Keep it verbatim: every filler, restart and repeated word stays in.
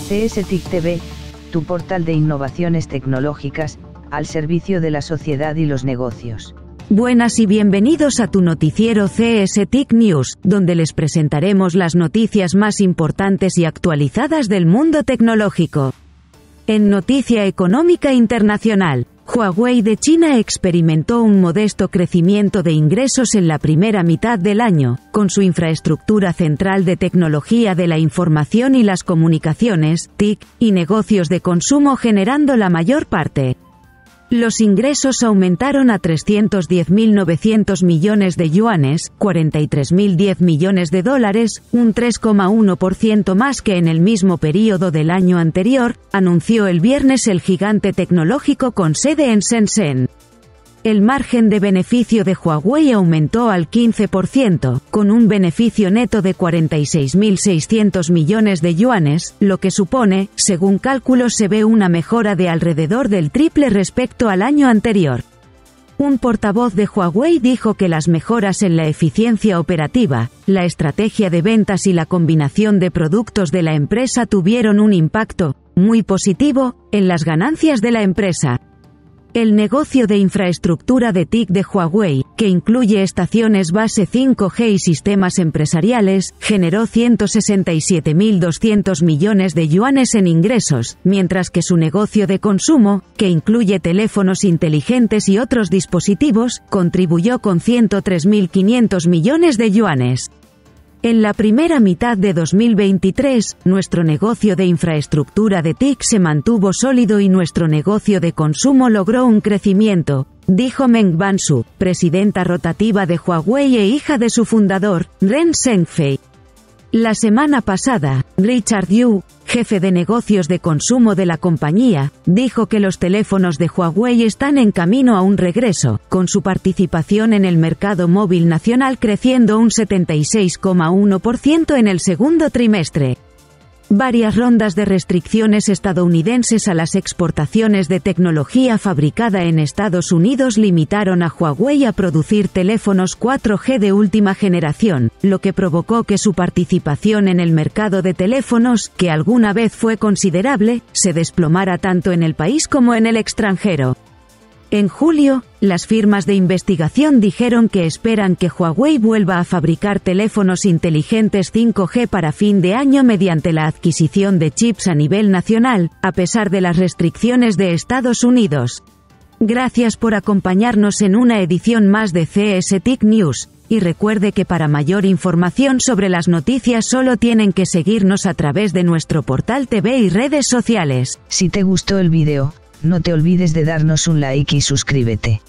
C S T I C T V, tu portal de innovaciones tecnológicas, al servicio de la sociedad y los negocios. Buenas y bienvenidos a tu noticiero C S T I C News, donde les presentaremos las noticias más importantes y actualizadas del mundo tecnológico. En noticia económica internacional, Huawei de China experimentó un modesto crecimiento de ingresos en la primera mitad del año, con su infraestructura central de tecnología de la información y las comunicaciones, T I C, y negocios de consumo generando la mayor parte. Los ingresos aumentaron a trescientos diez mil novecientos millones de yuanes, cuarenta y tres mil diez millones de dólares, un tres coma uno por ciento más que en el mismo período del año anterior, anunció el viernes el gigante tecnológico con sede en Shenzhen. El margen de beneficio de Huawei aumentó al quince por ciento, con un beneficio neto de cuarenta y seis mil seiscientos millones de yuanes, lo que supone, según cálculos se ve una mejora de alrededor del triple respecto al año anterior. Un portavoz de Huawei dijo que las mejoras en la eficiencia operativa, la estrategia de ventas y la combinación de productos de la empresa tuvieron un impacto muy positivo en las ganancias de la empresa. El negocio de infraestructura de T I C de Huawei, que incluye estaciones base cinco G y sistemas empresariales, generó ciento sesenta y siete mil doscientos millones de yuanes en ingresos, mientras que su negocio de consumo, que incluye teléfonos inteligentes y otros dispositivos, contribuyó con ciento tres mil quinientos millones de yuanes. En la primera mitad de dos mil veintitrés, nuestro negocio de infraestructura de T I C se mantuvo sólido y nuestro negocio de consumo logró un crecimiento, dijo Meng Wanzhou, presidenta rotativa de Huawei e hija de su fundador, Ren Zhengfei. La semana pasada, Richard Yu, jefe de negocios de consumo de la compañía, dijo que los teléfonos de Huawei están en camino a un regreso, con su participación en el mercado móvil nacional creciendo un setenta y seis coma uno por ciento en el segundo trimestre. Varias rondas de restricciones estadounidenses a las exportaciones de tecnología fabricada en Estados Unidos limitaron a Huawei a producir teléfonos cuatro G de última generación, lo que provocó que su participación en el mercado de teléfonos, que alguna vez fue considerable, se desplomara tanto en el país como en el extranjero. En julio, las firmas de investigación dijeron que esperan que Huawei vuelva a fabricar teléfonos inteligentes cinco G para fin de año mediante la adquisición de chips a nivel nacional, a pesar de las restricciones de Estados Unidos. Gracias por acompañarnos en una edición más de C S T I C News, y recuerde que para mayor información sobre las noticias solo tienen que seguirnos a través de nuestro portal T V y redes sociales. Si te gustó el vídeo, no te olvides de darnos un like y suscríbete.